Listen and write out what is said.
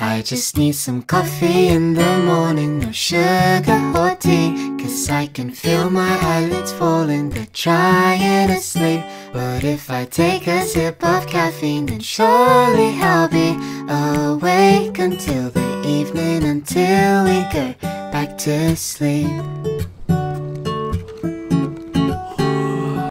I just need some coffee in the morning, no sugar or tea, 'cause I can feel my eyelids falling, they're trying to sleep. But if I take a sip of caffeine, then surely I'll be awake until the evening, until we go back to sleep.